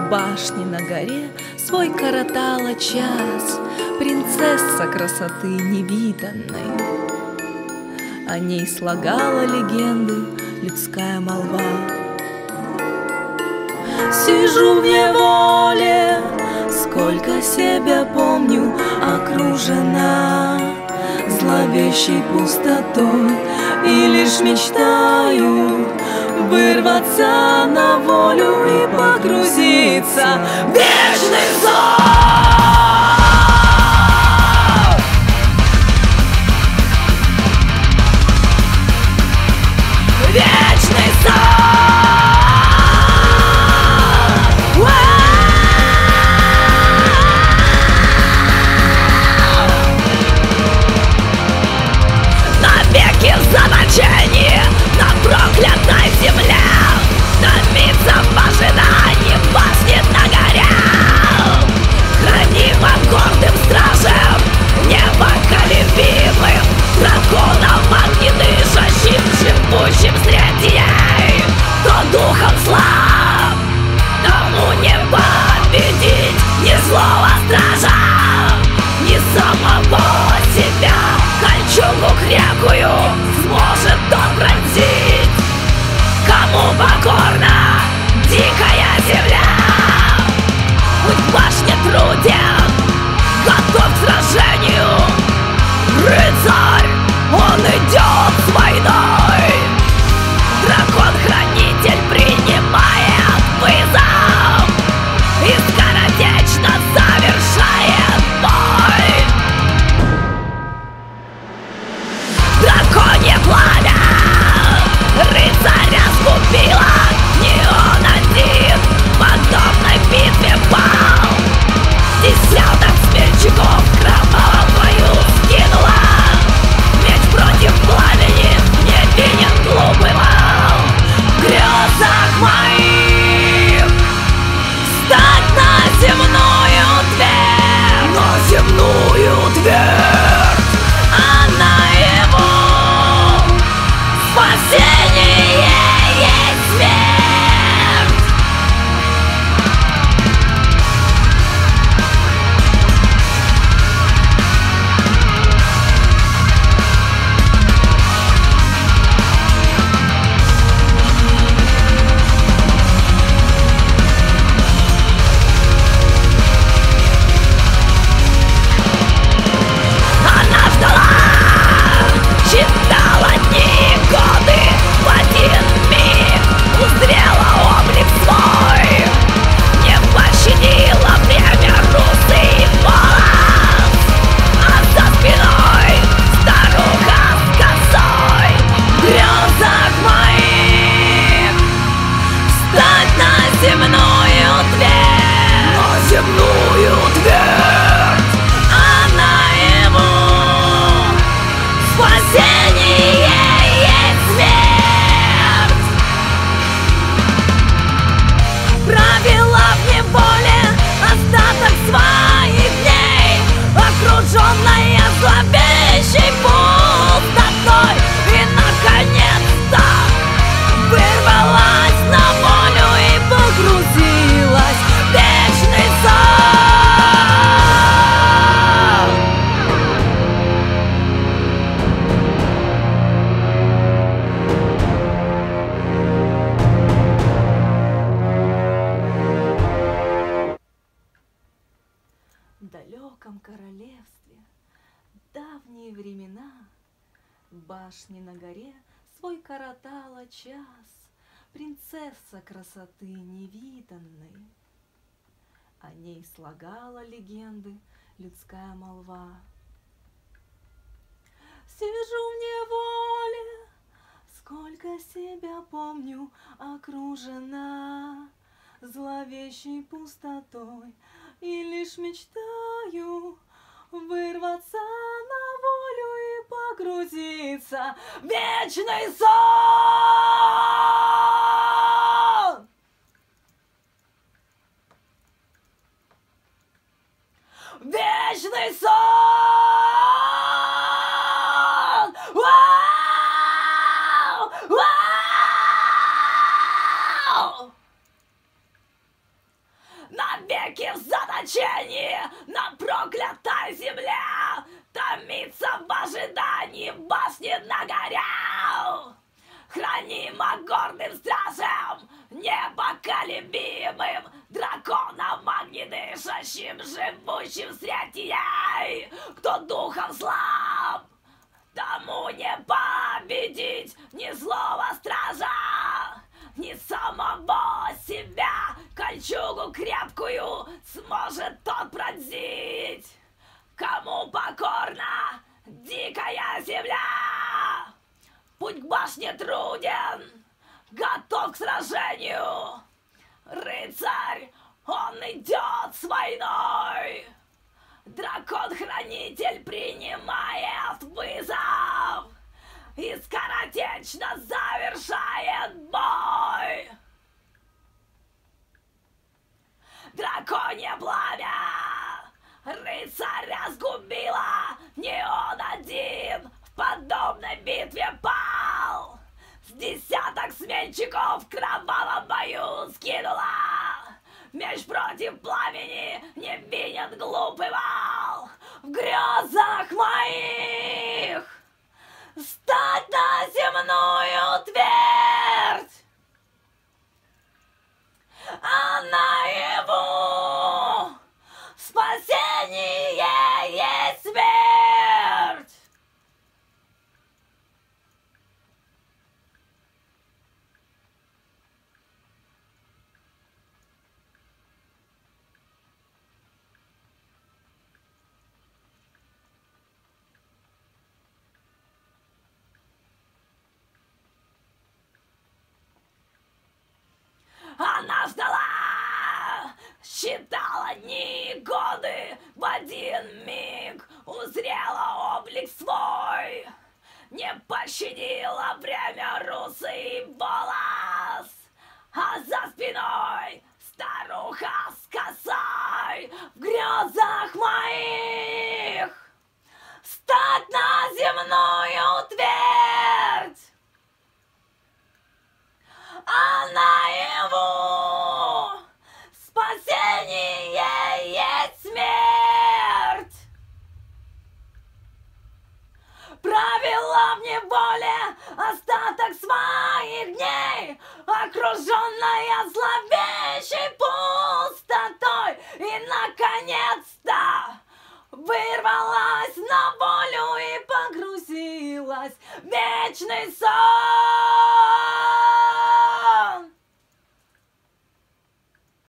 башне на горе свой коротала час принцесса красоты невиданной. О ней слагала легенды людская молва. Сижу в неволе, сколько себя помню, окружена зловещей пустотой, и лишь мечтаю вырваться на волю и погрузиться в вечный сон. Вечный сон. Навеки в заточении на проклятой земле, томится в ожидании башни на горе, хранима гордым стражем непоколебимым, драконом огнедышащим, живущим среди ей. Кто духом слаб, тому не победить ни злого стража, ни самого себя. Кольчугу крепкую сможет он пронзить, кому покорна дикая земля. Путь в башне труден, готов к сражению. Рыцарь, он идет с войной. Дракон-хранитель принимает вызов и скоротечно завершает бой. Драконье пламя рыцаря сгубило, не он один в подобной битве пал. Десяток смельчаков кровавую скинула, меч против пламени, невинен глупый вал. В грезах моих встать на земную дверь, на земную дверь, а наяву спасение есть смерть. Она ждала, считала дни и годы, в один миг узрела облик свой, не пощадила время русы и волос, а за спиной старуха с косой. В грезах моих встать на земную дверь, на земную дверь, а наяву спасение есть смерть. Провела в неволе остаток своих дней, окруженная зловещей пустотой, и наконец-то вырвалась на волю и погрузилась в вечный сон. В далеком королевстве, в давние времена, в башне на горе свой коротала час принцесса красоты невиданной. О ней слагала легенды людская молва. Сижу в неволе, сколько себя помню, окружена зловещей пустотой, и лишь мечтаю вырваться на волю и погрузиться в вечный сон. Вечный сон! Вау! Вау! мучении на проклятой земле, томится в ожидании башни на горе. Хранима гордым стражем, непоколебимым, драконом огнедышащим, живущим среди ей. Кто духом слаб, тому не победить ни злого стража, ни самого себя. Кольчугу крепкую сможет тот пронзить, кому покорна дикая земля. Путь к башне труден, готов к сражению. Рыцарь, он идет с войной. Дракон-хранитель принимает вызов и скоротечно завершает бой. Драконье пламя рыцаря сгубило, не он один в подобной битве пал. С десяток сменщиков в кровавом бою скинула. Меч против пламени не виден глупый вал. В грезах моих стать на земную твердь, а наяву спасение есть смерть. Она ждала, считала дни и годы, в один миг узрела облик свой. Не пощадила время русый волос, а за спиной старуха с косой. В грезах моих стать на земную твердь, а наяву спасение есть смерть. Провела в неволе остаток своих дней, окруженная зловещей пустотой, и наконец-то вырвалась на волю и погрузилась в вечный сон.